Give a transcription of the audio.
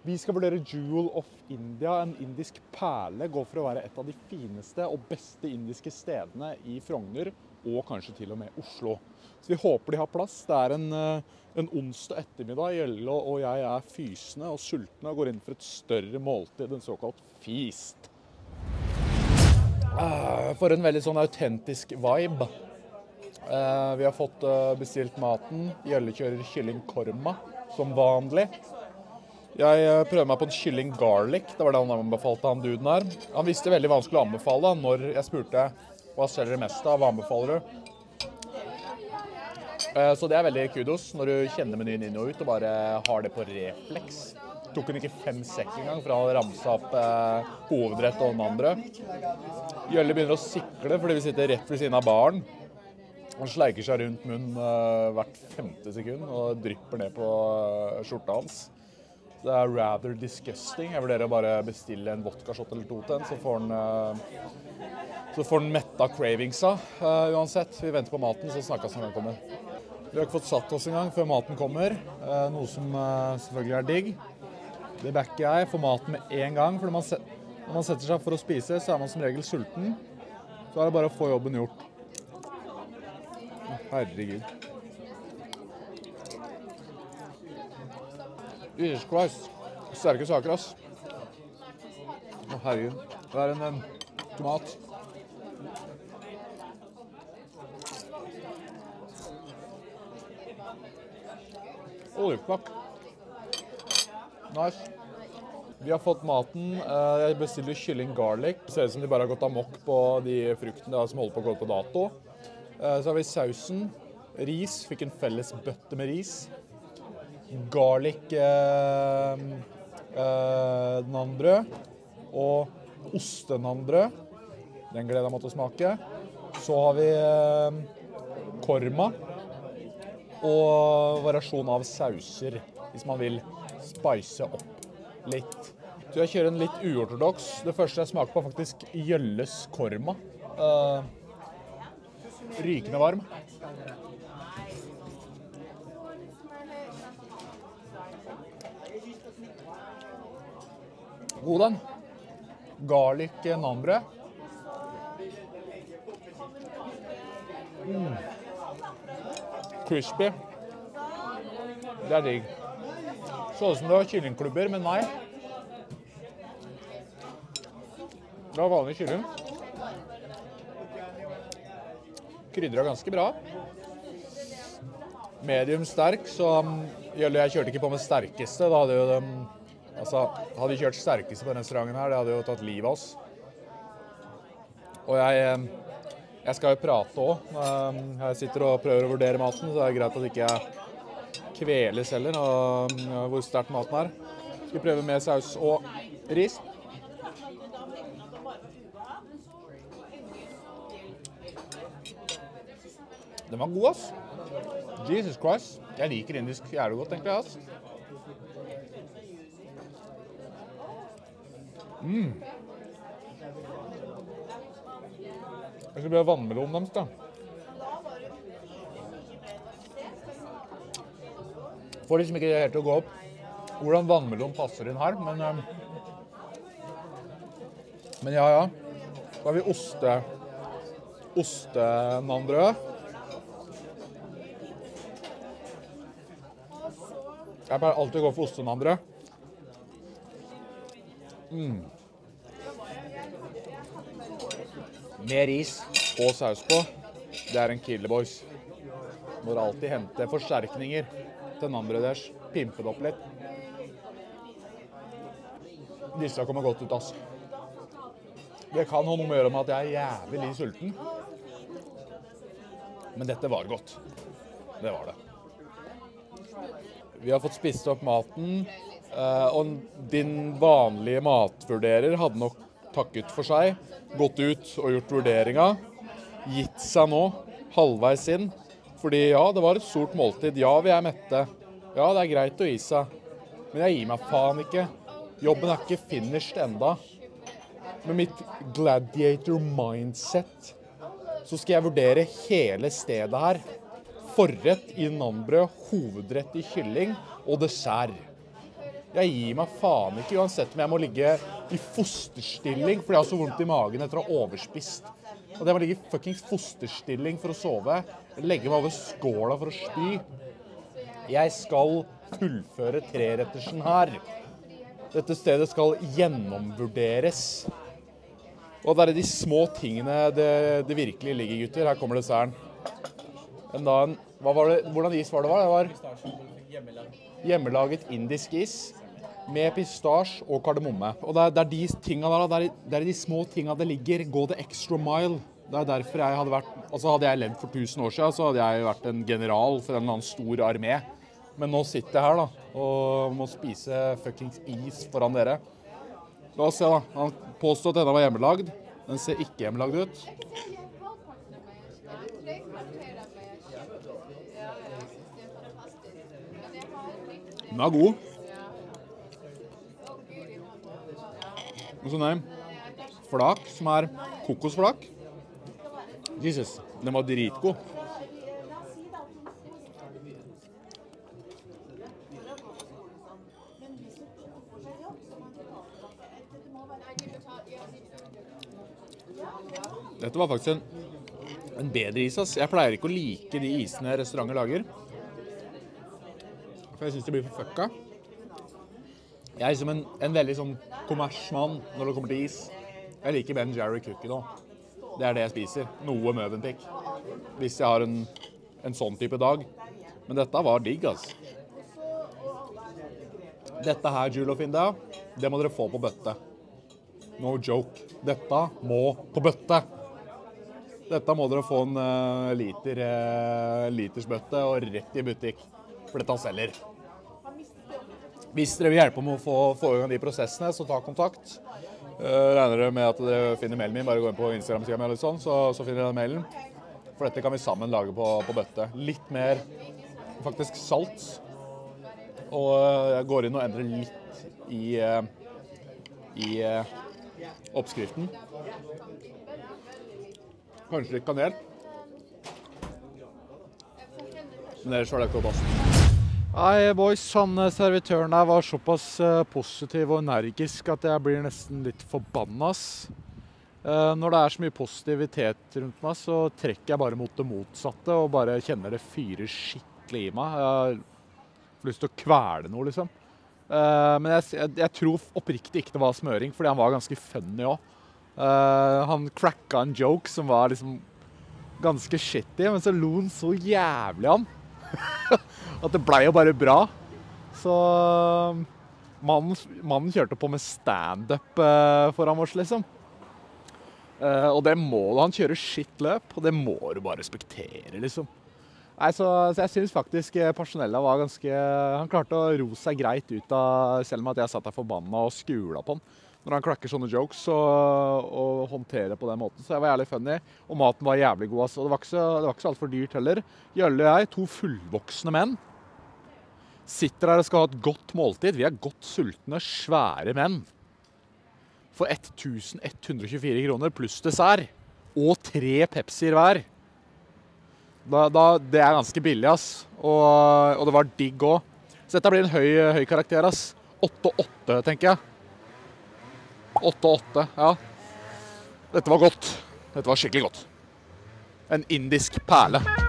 Vi skal vurdere Jewel of India, en indisk perle, går for å være et av de fineste og beste indiske stedene i Frogner, og kanskje til og med Oslo. Så vi håper de har plass. Det er en onsdag ettermiddag, Gjelle og jeg er fysende og sultne og går inn for et større måltid, en såkalt feast. For en veldig sånn autentisk vibe. Vi har fått bestilt maten. Gjelle kjører kylling korma, som vanlig. Jeg prøver meg på en kylling garlic, det var det han anbefalte, han duden her. Han visste veldig vanskelig å anbefale når jeg spurte hva selger det mest av, hva anbefaler du? Så det er veldig kudos når du kjenner menyen inn og ut og bare har det på refleks. Tok hun ikke 5 sekk engang for å ramse opp hovedrett og den andre. Gjelle begynner å sikle fordi vi sitter rett ved siden av baren. Han sleiker seg rundt munnen hvert 5. sekund og drypper ned på skjorta hans. Det er rather disgusting. Jeg vurderer å bare bestille en vodka-shot eller 2 til den, så får den metta cravingsa. Uansett, vi venter på maten, så snakkes når den kommer. Vi har ikke fått satt oss en gang før maten kommer, noe som selvfølgelig er digg. Det backer jeg, får maten med en gang, for når man setter seg for å spise, så er man som regel sulten. Så er det bare å få jobben gjort. Herregud. Jesus Christ. Sterke saker, ass. Herregud. Det er en tomat. Olivknakk. Nice. Vi har fått maten. Jeg bestiller kylling garlic. Det ser ut som de bare har gått amok på de fruktene som holder på å gå på dato. Så har vi sausen. Ris. Fikk en felles bøtte med ris. Garlic nannbrød og ostenannbrød. Den gleder jeg meg til å smake. Så har vi korma og variasjon av sauser, hvis man vil spice opp litt. Så jeg kjører en litt uortodoks. Det første jeg smaker på er faktisk Gjelles korma. Rykende varm. God den. Garlic nannbrød. Crispy. Det er digg. Så ut som det var kyllingklubber, men nei. Det var vanlig kylling. Krydret ganske bra. Medium sterk, så jeg kjørte ikke på med sterkeste. Da hadde jo hadde vi kjørt sterkeste på denne restauranten her, det hadde jo tatt livet av oss. Og jeg skal jo prate også. Jeg sitter og prøver å vurdere maten, så det er greit at ikke jeg kveles heller hvor sterkt maten er. Skal prøve med saus og ris. Den var god, ass. Jesus Christ. Jeg liker indisk jævlig godt, egentlig, ass. Jeg skal prøve vannmelon deres, da. Får liksom ikke det helt til å gå opp hvordan vannmelon passer inn her, men ja. Så har vi ostenannbrød. Jeg pleier alltid å gå for ostenannbrød. Med ris og saus på, det er en killer, boys. Må alltid hente forsterkninger til nannbrødet deres, pimpe det opp litt. Disse kommer godt ut, ass. Det kan ha noe med å gjøre med at jeg er jævlig sulten. Men dette var godt. Det var det. Vi har fått spist opp maten, og din vanlige matvurderer hadde nok takket for seg, gått ut og gjort vurderinga, gitt seg nå, halvveis inn, fordi ja, det var et stort måltid, ja, vi er mette, ja, det er greit å gi seg, men jeg gir meg faen ikke, jobben er ikke finished enda. Med mitt gladiator mindset, så skal jeg vurdere hele stedet her, forrett i nannbrød, hovedrett i kylling og dessert. Jeg gir meg faen ikke, uansett om jeg må ligge i fosterstilling, fordi jeg har så vondt i magen etter å ha overspist. Og jeg må ligge i fucking fosterstilling for å sove, legge meg over skåla for å spy. Jeg skal fullføre trerettersen her. Dette stedet skal gjennomvurderes. Og det er de små tingene det virkelig ligger, gutter. Her kommer desserten. Hvordan is var det? Det var hjemmelaget indisk is med pistasje og kardemomme. Og det er de tingene der, det er de små tingene det ligger. Gå the extra mile. Det er derfor jeg hadde vært, altså hadde jeg levd for 1000 år siden, så hadde jeg vært en general for en eller annen stor armé. Men nå sitter jeg her da, og må spise fuckings is foran dere. La oss se da, han påstod at denne var hjemmelagd. Den ser ikke hjemmelagd ut. Den er god. Og sånn er flak, som er kokosflak. Jesus, den var dritgod. Dette var faktisk en bedre is, ass. Jeg pleier ikke å like de isene restauranter lager. For jeg synes det blir for fucka. Jeg er som en veldig sånn kommersmann når det kommer til is. Jeg liker Ben Jerry Cookie nå. Det er det jeg spiser. Noe Mövenpick. Hvis jeg har en sånn type dag. Men dette var digg, ass. Dette her, Julo Finda, det må dere få på bøtte. No joke. Dette må på bøtte. Dette må dere få en litersbøtte og rett i butikk, for dette selger. Hvis dere vil hjelpe med å få i gang de prosessene, så ta kontakt. Regner dere med at dere finner mailen min, bare gå inn på Instagram-siden eller sånn, så finner dere den mailen. For dette kan vi sammen lage på bøtte. Litt mer faktisk salt. Og jeg går inn og endrer litt i oppskriften. Kanskje litt kanel. Men ellers var det ikke opp. Nei, boys, han servitøren der var såpass positiv og energisk at jeg blir nesten litt forbannet. Når det er så mye positivitet rundt meg, så trekker jeg bare mot det motsatte og bare kjenner det fyrer skikkelig i meg. Jeg har lyst til å kvele noe, liksom. Men jeg tror oppriktig ikke det var smøring, fordi han var ganske funny også. Han cracka en joke som var liksom ganske shitty, men så lo han så jævlig han. At det ble jo bare bra. Så mannen kjørte på med stand-up foran oss, liksom. Og det målet, han kjører shit-løp, og det må du bare respektere, liksom. Nei, så jeg synes faktisk personellet var ganske... Han klarte å ro seg greit ut av, selv om at jeg satt der forbannet og skula på han. Når han klakker sånne jokes og håndterer på den måten. Så jeg var jævlig funny, og maten var jævlig god. Altså. Det var ikke så alt for dyrt heller. Jølle og jeg, 2 fullvoksne menn, sitter her og skal ha et godt måltid. Vi er godt sultne, svære menn. For 1124 kroner pluss dessert, og 3 Pepsier hver. Det er ganske billig, ass. Og det var digg også. Så dette blir en høy karakter, ass. 8-8, tenker jeg. 8-8, ja. Dette var godt. Dette var skikkelig godt. En indisk perle.